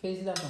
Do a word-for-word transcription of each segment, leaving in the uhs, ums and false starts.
Félicitations.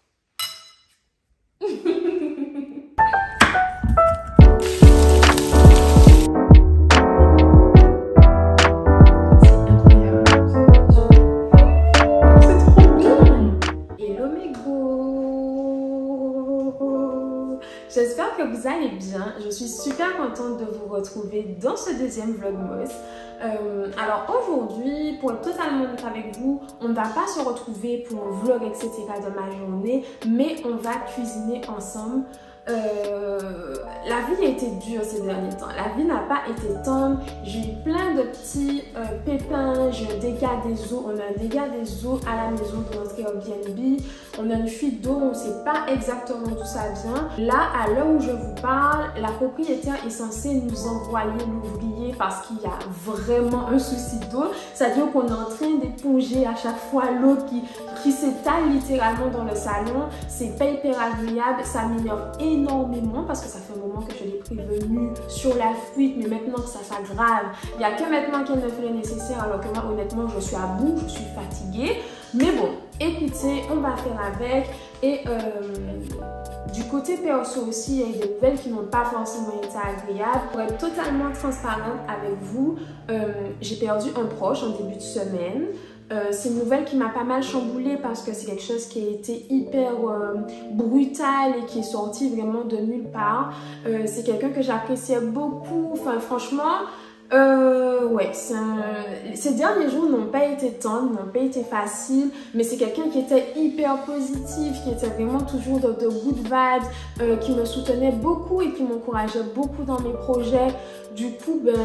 J'espère que vous allez bien. Je suis super contente de vous retrouver dans ce deuxième vlogmas. Euh, alors aujourd'hui, pour être totalement honnête avec vous, on ne va pas se retrouver pour un vlog et cetera de ma journée, mais on va cuisiner ensemble. Euh, la vie a été dure ces derniers temps. La vie n'a pas été tendre. J'ai eu plein de petits euh, pépins. J'ai un dégât des eaux. On a un dégât des eaux à la maison de notre Airbnb. On a une fuite d'eau. On ne sait pas exactement d'où ça vient. Là, à l'heure où je vous parle, la propriétaire est censée nous envoyer l'ouvrier parce qu'il y a vraiment un souci d'eau. C'est-à-dire qu'on est en train d'éponger à chaque fois l'eau qui, qui s'étale littéralement dans le salon. C'est pas hyper agréable. Ça m'énerve énormément. énormément parce que ça fait un moment que je l'ai prévenue sur la fuite, mais maintenant que ça s'aggrave, il n'y a que maintenant qu'elle ne fait le nécessaire, alors que moi honnêtement je suis à bout, je suis fatiguée. Mais bon, écoutez, on va faire avec. Et euh, du côté perso aussi, il y a eu des nouvelles qui n'ont pas forcément été agréables. Pour être totalement transparente avec vous, euh, j'ai perdu un proche en début de semaine. Euh, c'est une nouvelle qui m'a pas mal chamboulée parce que c'est quelque chose qui a été hyper euh, brutal et qui est sorti vraiment de nulle part. Euh, c'est quelqu'un que j'appréciais beaucoup. Enfin, franchement, euh, ouais, un... ces derniers jours n'ont pas été tendres, n'ont pas été faciles, mais c'est quelqu'un qui était hyper positif, qui était vraiment toujours de, de good vibes, euh, qui me soutenait beaucoup et qui m'encourageait beaucoup dans mes projets. Du coup, ben...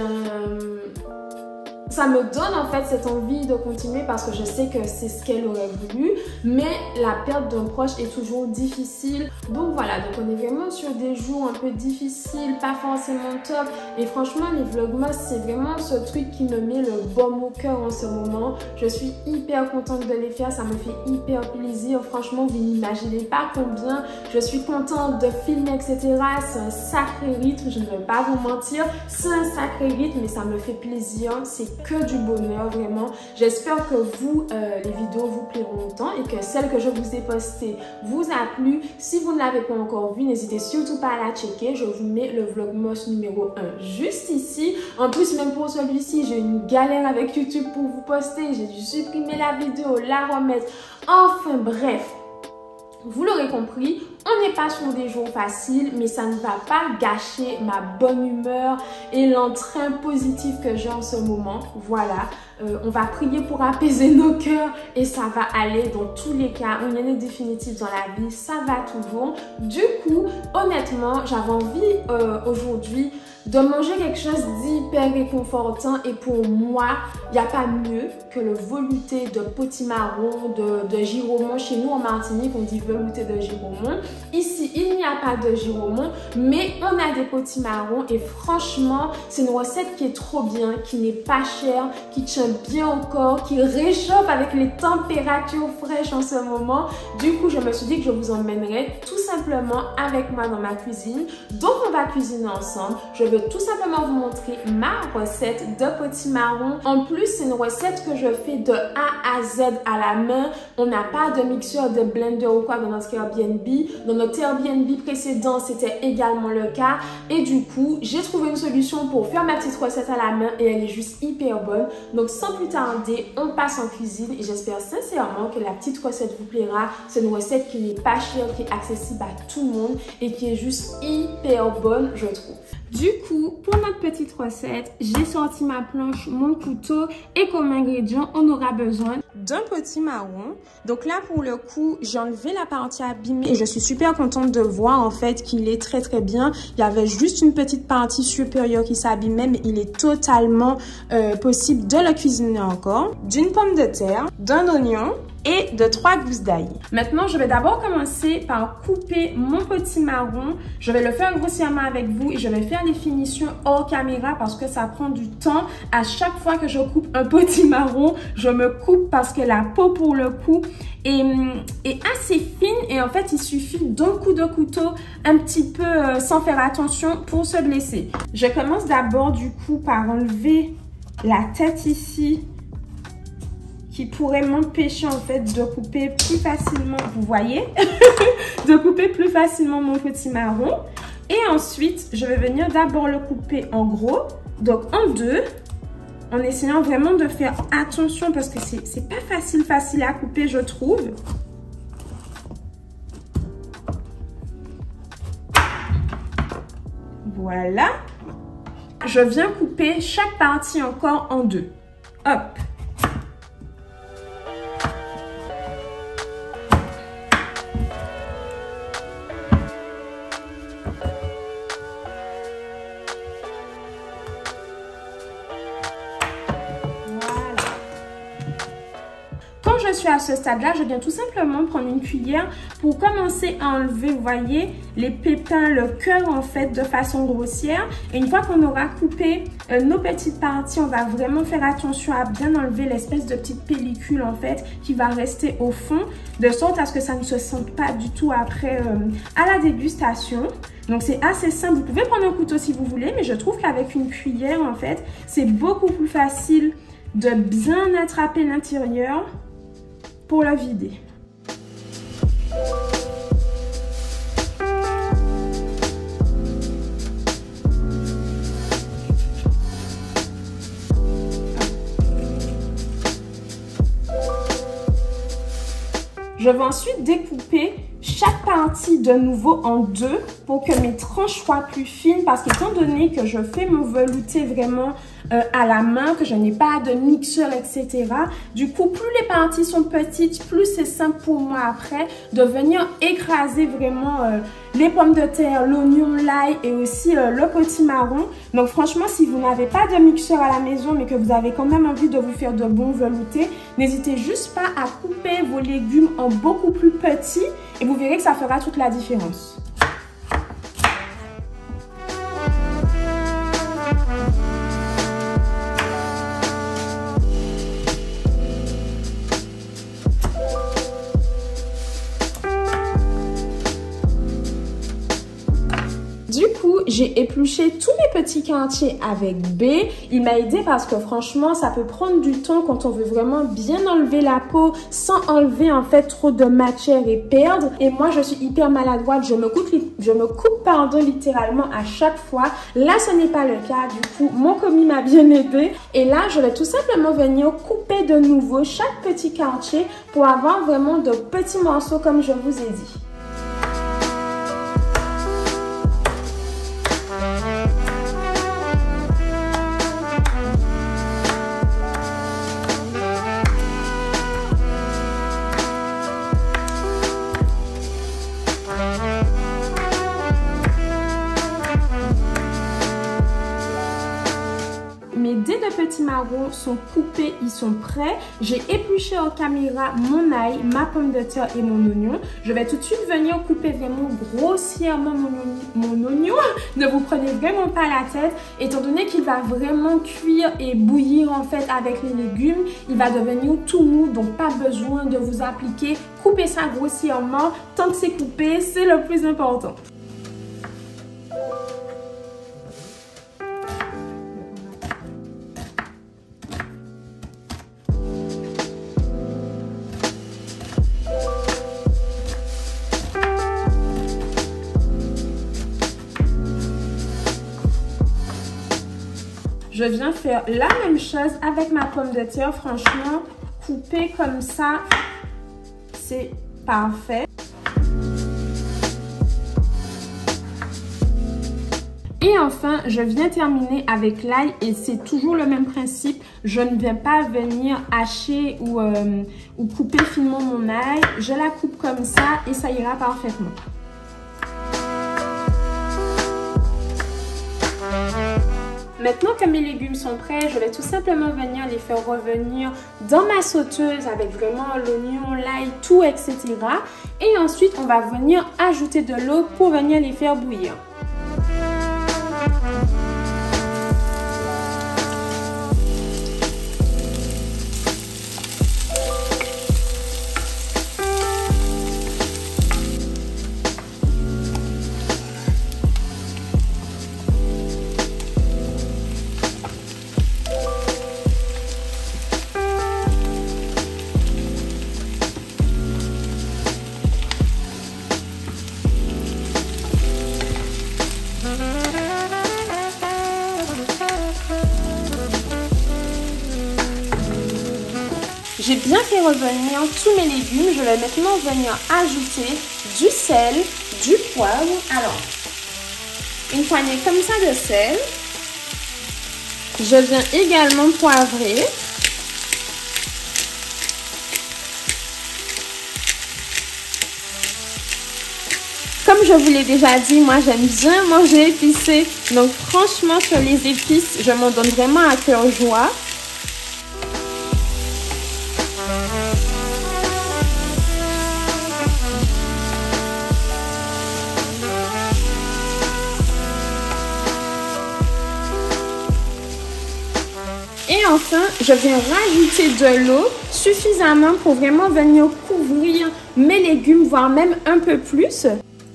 ça me donne en fait cette envie de continuer parce que je sais que c'est ce qu'elle aurait voulu, mais la perte d'un proche est toujours difficile. Donc voilà, donc on est vraiment sur des jours un peu difficiles, pas forcément top. Et franchement, les vlogmas, c'est vraiment ce truc qui me met le baume au cœur en ce moment. Je suis hyper contente de les faire, ça me fait hyper plaisir. Franchement, vous n'imaginez pas combien je suis contente de filmer, et cetera. C'est un sacré rythme, je ne vais pas vous mentir. C'est un sacré rythme, mais ça me fait plaisir. C'est que du bonheur, vraiment. J'espère que vous, euh, les vidéos vous plairont autant et que celle que je vous ai postée vous a plu. Si vous ne l'avez pas encore vue, n'hésitez surtout pas à la checker. Je vous mets le vlogmas numéro un juste ici. En plus, même pour celui-ci, j'ai eu une galère avec YouTube pour vous poster. J'ai dû supprimer la vidéo, la remettre. Enfin bref. Vous l'aurez compris, on n'est pas sur des jours faciles, mais ça ne va pas gâcher ma bonne humeur et l'entrain positif que j'ai en ce moment. Voilà, euh, on va prier pour apaiser nos cœurs et ça va aller dans tous les cas. Rien n'est définitif dans la vie, ça va toujours. Du coup, honnêtement, j'avais envie euh, aujourd'hui de manger quelque chose d'hyper réconfortant et pour moi, il n'y a pas mieux que le velouté de potimarron, de, de giromon. Chez nous en Martinique, on dit velouté de giromon. Ici, il n'y a pas de giromon, mais on a des potimarrons et franchement, c'est une recette qui est trop bien, qui n'est pas chère, qui tient bien au corps, qui réchauffe avec les températures fraîches en ce moment. Du coup, je me suis dit que je vous emmènerai tout simplement avec moi dans ma cuisine. Donc, on va cuisiner ensemble. Je vais tout simplement vous montrer ma recette de potimarron. En plus, c'est une recette que je fais de A à Z à la main. On n'a pas de mixeur, de blender ou quoi dans notre Airbnb. Dans notre Airbnb précédent, c'était également le cas. Et du coup, j'ai trouvé une solution pour faire ma petite recette à la main et elle est juste hyper bonne. Donc, sans plus tarder, on passe en cuisine et j'espère sincèrement que la petite recette vous plaira. C'est une recette qui n'est pas chère, qui est accessible à tout le monde et qui est juste hyper bonne, je trouve. Du coup, pour notre petite recette, j'ai sorti ma planche, mon couteau et comme ingrédient, on aura besoin d'un potimarron. Donc là, pour le coup, j'ai enlevé la partie abîmée et je suis super contente de voir en fait qu'il est très très bien. Il y avait juste une petite partie supérieure qui s'abîmait, mais il est totalement euh, possible de le cuisiner encore. D'une pomme de terre, d'un oignon et de trois gousses d'ail. Maintenant, je vais d'abord commencer par couper mon potimarron. Je vais le faire grossièrement avec vous et je vais faire les finitions hors caméra parce que ça prend du temps. À chaque fois que je coupe un potimarron, je me coupe parce que la peau pour le coup est, est assez fine et en fait, il suffit d'un coup de couteau un petit peu euh, sans faire attention pour se blesser. Je commence d'abord du coup par enlever la tête ici qui pourrait m'empêcher en fait de couper plus facilement, vous voyez, de couper plus facilement mon potimarron. Et ensuite, je vais venir d'abord le couper en gros, donc en deux, en essayant vraiment de faire attention parce que c'est pas facile, facile à couper, je trouve. Voilà. Je viens couper chaque partie encore en deux. Hop. Je suis à ce stade-là, je viens tout simplement prendre une cuillère pour commencer à enlever, vous voyez, les pépins, le cœur en fait de façon grossière. Et une fois qu'on aura coupé euh, nos petites parties, on va vraiment faire attention à bien enlever l'espèce de petite pellicule en fait qui va rester au fond, de sorte à ce que ça ne se sente pas du tout après euh, à la dégustation. Donc c'est assez simple, vous pouvez prendre un couteau si vous voulez, mais je trouve qu'avec une cuillère en fait, c'est beaucoup plus facile de bien attraper l'intérieur pour la vider. Je vais ensuite découper chaque partie de nouveau en deux pour que mes tranches soient plus fines parce qu'étant donné que je fais mon velouté vraiment euh, à la main, que je n'ai pas de mixeur, et cetera. Du coup, plus les parties sont petites, plus c'est simple pour moi après de venir écraser vraiment euh, les pommes de terre, l'oignon, l'ail et aussi euh, le potimarron. Donc franchement, si vous n'avez pas de mixeur à la maison mais que vous avez quand même envie de vous faire de bons veloutés, n'hésitez juste pas à couper vos légumes en beaucoup plus petits et vous verrez que ça fera toute la différence. Du coup, j'ai épluché tous mes petits quartiers avec B. Il m'a aidé parce que franchement, ça peut prendre du temps quand on veut vraiment bien enlever la peau sans enlever en fait trop de matière et perdre. Et moi, je suis hyper maladroite. Je me coupe, je me coupe pardon, littéralement à chaque fois. Là, ce n'est pas le cas. Du coup, mon commis m'a bien aidé. Et là, je vais tout simplement venir couper de nouveau chaque petit quartier pour avoir vraiment de petits morceaux comme je vous ai dit. Mes dés de petits marrons sont coupés, ils sont prêts. J'ai épluché en caméra mon ail, ma pomme de terre et mon oignon. Je vais tout de suite venir couper vraiment grossièrement mon, mon oignon. Ne vous prenez vraiment pas la tête, étant donné qu'il va vraiment cuire et bouillir en fait avec les légumes. Il va devenir tout mou, donc pas besoin de vous appliquer. Coupez ça grossièrement. Tant que c'est coupé, c'est le plus important. Je viens faire la même chose avec ma pomme de terre. Franchement, couper comme ça, c'est parfait. Et enfin, je viens terminer avec l'ail et c'est toujours le même principe. Je ne viens pas venir hacher ou, euh, ou couper finement mon ail. Je la coupe comme ça et ça ira parfaitement. Maintenant que mes légumes sont prêts, je vais tout simplement venir les faire revenir dans ma sauteuse avec vraiment l'oignon, l'ail, tout, et cetera. Et ensuite, on va venir ajouter de l'eau pour venir les faire bouillir. fait revenir tous mes légumes, je vais maintenant venir ajouter du sel, du poivre. Alors, une poignée comme ça de sel. Je viens également poivrer. Comme je vous l'ai déjà dit, moi j'aime bien manger épicé. Donc franchement sur les épices, je m'en donne vraiment à cœur joie. Et enfin, je viens rajouter de l'eau suffisamment pour vraiment venir couvrir mes légumes, voire même un peu plus.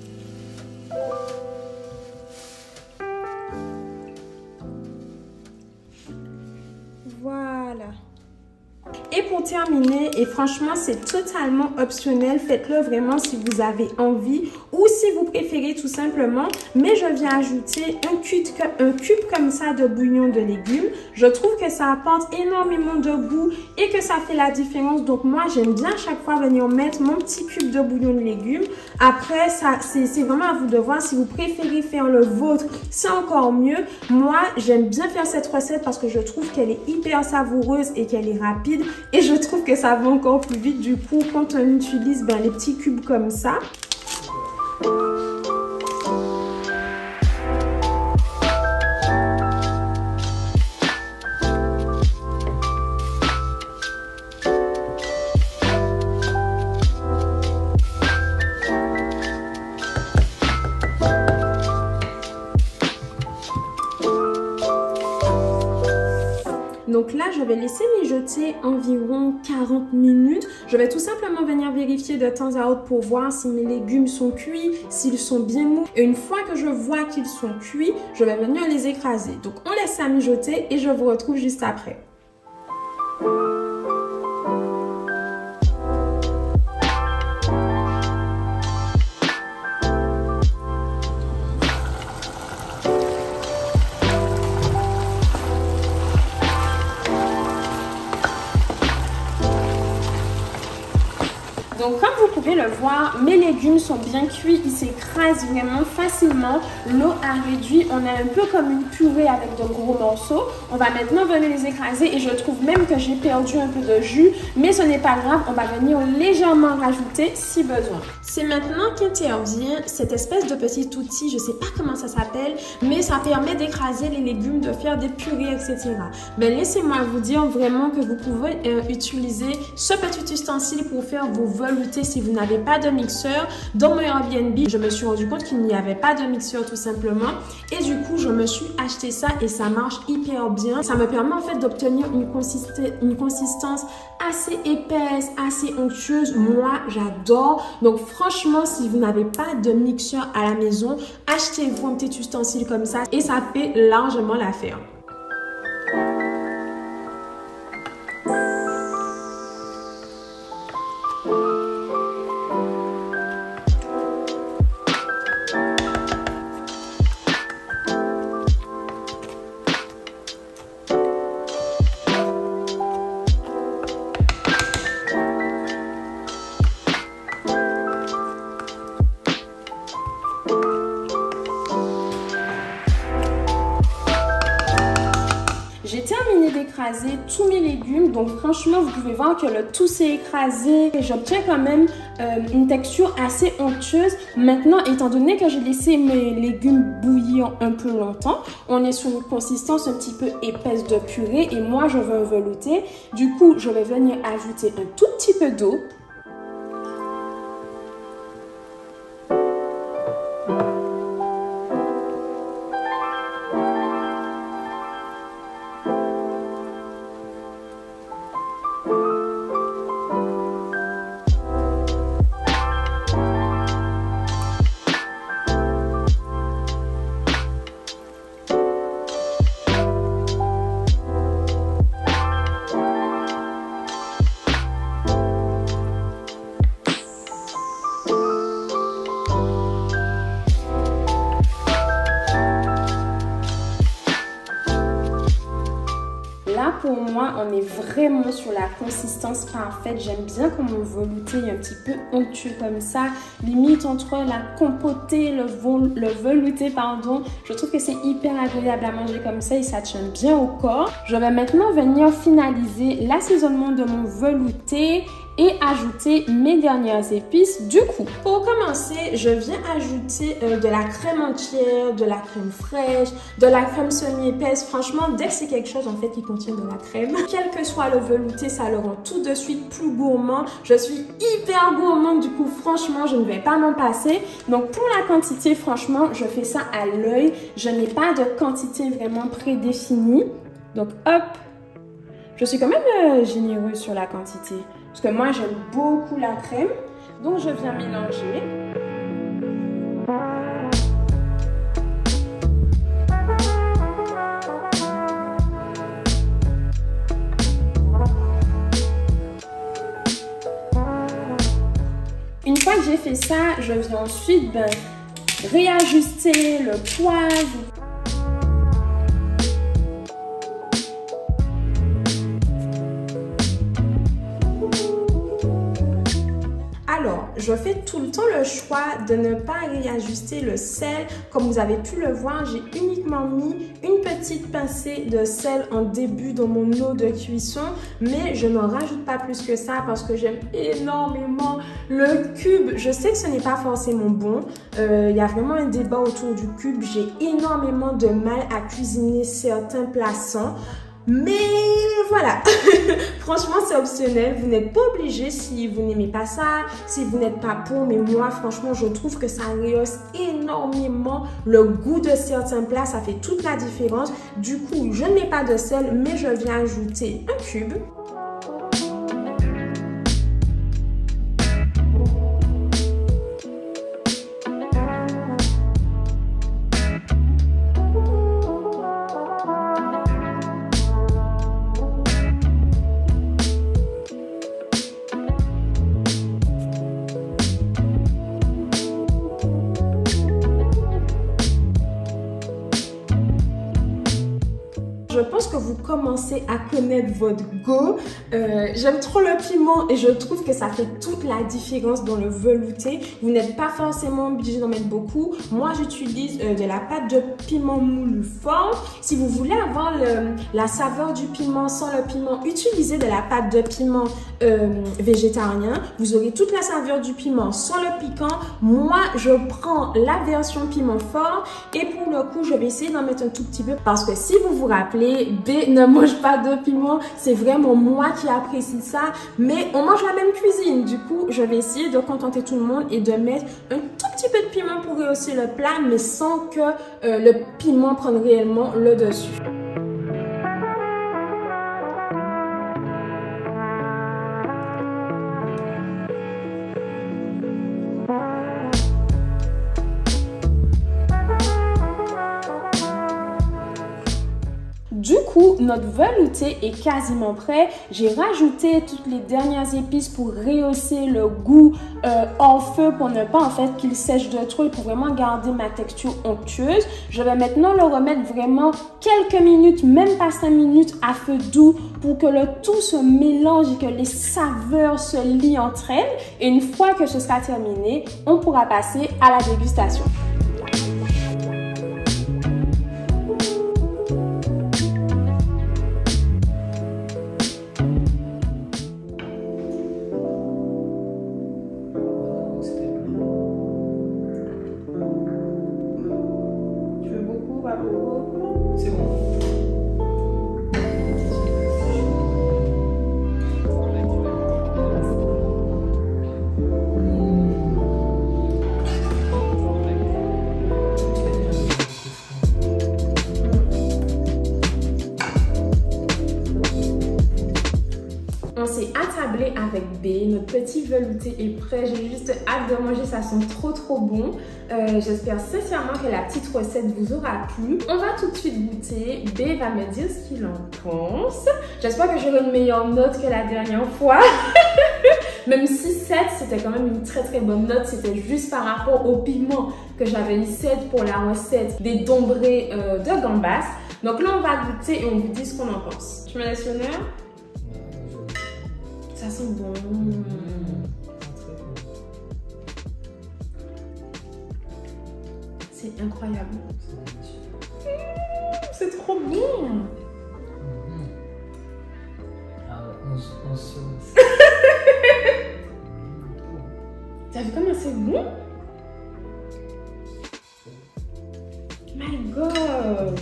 Voilà. Et pour terminer, et franchement c'est totalement optionnel, faites-le vraiment si vous avez envie ou si vous préférez tout simplement, mais je viens ajouter un cube, un cube comme ça de bouillon de légumes. Je trouve que ça apporte énormément de goût et que ça fait la différence, donc moi j'aime bien à chaque fois venir mettre mon petit cube de bouillon de légumes. Après ça c'est vraiment à vous de voir, si vous préférez faire le vôtre c'est encore mieux. Moi j'aime bien faire cette recette parce que je trouve qu'elle est hyper savoureuse et qu'elle est rapide. Et je trouve que ça va encore plus vite du coup quand on utilise ben, les petits cubes comme ça. Donc là, je vais laisser mijoter environ quarante minutes. Je vais tout simplement venir vérifier de temps à autre pour voir si mes légumes sont cuits, s'ils sont bien mous. Et une fois que je vois qu'ils sont cuits, je vais venir les écraser. Donc on laisse ça mijoter et je vous retrouve juste après. Donc comme vous pouvez le voir, mes légumes sont bien cuits, ils s'écrasent vraiment facilement. L'eau a réduit, on a un peu comme une purée avec de gros morceaux. On va maintenant venir les écraser et je trouve même que j'ai perdu un peu de jus, mais ce n'est pas grave, on va venir légèrement rajouter si besoin. C'est maintenant qu'intervient cette espèce de petit outil, je ne sais pas comment ça s'appelle, mais ça permet d'écraser les légumes, de faire des purées, et cetera. Mais laissez-moi vous dire vraiment que vous pouvez euh, utiliser ce petit ustensile pour faire vos veloutés si vous n'avez pas de mixeur. Dans mon Airbnb, je me suis rendu compte qu'il n'y avait pas de mixeur tout simplement. Et du coup, je me suis acheté ça et ça marche hyper bien. Ça me permet en fait d'obtenir une, consist une consistance assez épaisse, assez onctueuse. Moi, j'adore. Donc franchement, si vous n'avez pas de mixeur à la maison, achetez-vous un petit ustensile comme ça et ça fait largement l'affaire. J'ai terminé d'écraser tous mes légumes, donc franchement vous pouvez voir que le tout s'est écrasé et j'obtiens quand même euh, une texture assez onctueuse. Maintenant, étant donné que j'ai laissé mes légumes bouillir un peu longtemps, on est sur une consistance un petit peu épaisse de purée et moi je veux un velouté. Du coup, je vais venir ajouter un tout petit peu d'eau. pour moi, on est vraiment sur la consistance parfaite. J'aime bien quand mon velouté est un petit peu onctueux comme ça. Limite entre la compotée, le, vol, le velouté, pardon. Je trouve que c'est hyper agréable à manger comme ça et ça tient bien au corps. Je vais maintenant venir finaliser l'assaisonnement de mon velouté et ajouter mes dernières épices du coup. Pour commencer, je viens ajouter euh, de la crème entière, de la crème fraîche, de la crème semi-épaisse. Franchement, dès que c'est quelque chose en fait qui contient de la crème, quel que soit le velouté, ça le rend tout de suite plus gourmand. Je suis hyper gourmande, du coup franchement, je ne vais pas m'en passer. Donc pour la quantité, franchement, je fais ça à l'œil. Je n'ai pas de quantité vraiment prédéfinie. Donc hop, je suis quand même euh, généreuse sur la quantité. Parce que moi, j'aime beaucoup la crème. Donc, je viens mélanger. Une fois que j'ai fait ça, je viens ensuite ben, réajuster le poivre. Alors, je fais tout le temps le choix de ne pas réajuster le sel. Comme vous avez pu le voir, j'ai uniquement mis une petite pincée de sel en début dans mon eau de cuisson. Mais je n'en rajoute pas plus que ça parce que j'aime énormément le cube. Je sais que ce n'est pas forcément bon. Euh, il y a vraiment un débat autour du cube. J'ai énormément de mal à cuisiner certains plats sans. Mais voilà, franchement c'est optionnel, vous n'êtes pas obligé si vous n'aimez pas ça, si vous n'êtes pas pour, mais moi franchement je trouve que ça rehausse énormément le goût de certains plats, ça fait toute la différence. Du coup, je ne mets pas de sel, mais je viens ajouter un cube. Je pense que vous commencez à connaître votre go. Euh, J'aime trop le piment et je trouve que ça fait toute la différence dans le velouté. Vous n'êtes pas forcément obligé d'en mettre beaucoup. Moi, j'utilise euh, de la pâte de piment moulu fort. Si vous voulez avoir le, la saveur du piment sans le piment, utilisez de la pâte de piment euh, végétarien. Vous aurez toute la saveur du piment sans le piquant. Moi, je prends la version piment fort et pour le coup, je vais essayer d'en mettre un tout petit peu parce que si vous vous rappelez, B ne mange pas de piment, c'est vraiment moi qui apprécie ça, mais on mange la même cuisine. Du coup, je vais essayer de contenter tout le monde et de mettre un tout petit peu de piment pour rehausser le plat, mais sans que euh, le piment prenne réellement le dessus. Du coup, notre velouté est quasiment prêt. J'ai rajouté toutes les dernières épices pour rehausser le goût euh, en feu pour ne pas en fait qu'il sèche de trop et pour vraiment garder ma texture onctueuse. Je vais maintenant le remettre vraiment quelques minutes, même pas cinq minutes à feu doux pour que le tout se mélange et que les saveurs se lient entre elles. Et une fois que ce sera terminé, on pourra passer à la dégustation. C'est bon. On s'est attablé avec B, notre petit velouté est prêt, j'ai juste hâte de manger, ça sent trop trop bon. Euh, J'espère sincèrement que la petite recette vous aura plu. On va tout de suite goûter, B va me dire ce qu'il en pense. J'espère que j'aurai une meilleure note que la dernière fois. Même si sept, c'était quand même une très très bonne note, c'était juste par rapport au piment que j'avais eu sept pour la recette des dombrés euh, de gambas. Donc là, on va goûter et on vous dit ce qu'on en pense. Tu me laisses l'honneur? Ça sent bon. Mmh. C'est incroyable. Mmh, c'est trop bon. Mmh. Ah, on, on se... T'as vu comment c'est bon? My God!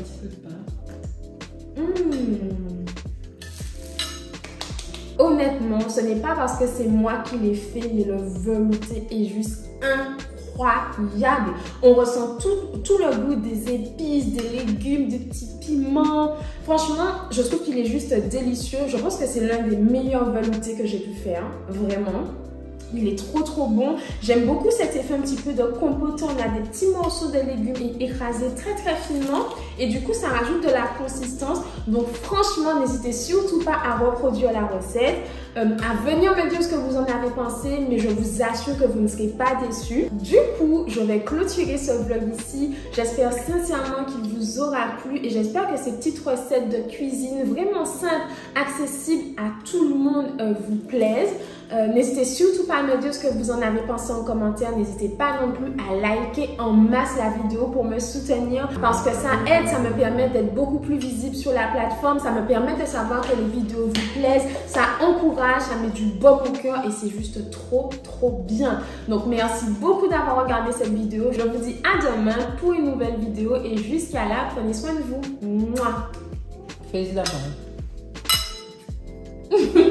Mmh. Honnêtement, ce n'est pas parce que c'est moi qui l'ai fait, mais le velouté est juste incroyable. On ressent tout, tout le goût des épices, des légumes, des petits piments. Franchement, je trouve qu'il est juste délicieux. Je pense que c'est l'un des meilleurs veloutés que j'ai pu faire, vraiment. Il est trop trop bon. J'aime beaucoup cet effet un petit peu de compote. On a des petits morceaux de légumes écrasés très très finement. Et du coup, ça rajoute de la consistance. Donc franchement, n'hésitez surtout pas à reproduire la recette. Euh, à venir me dire ce que vous en avez pensé. Mais je vous assure que vous ne serez pas déçus. Du coup, je vais clôturer ce vlog ici. J'espère sincèrement qu'il vous aura plu. Et j'espère que ces petites recettes de cuisine vraiment simples, accessibles à tout le monde euh, vous plaisent. Euh, N'hésitez surtout pas à me dire ce que vous en avez pensé en commentaire. N'hésitez pas non plus à liker en masse la vidéo pour me soutenir parce que ça aide, ça me permet d'être beaucoup plus visible sur la plateforme. Ça me permet de savoir que les vidéos vous plaisent. Ça encourage, ça met du baume au cœur et c'est juste trop trop bien. Donc merci beaucoup d'avoir regardé cette vidéo. Je vous dis à demain pour une nouvelle vidéo et jusqu'à là, prenez soin de vous. Mouah. Fais la main.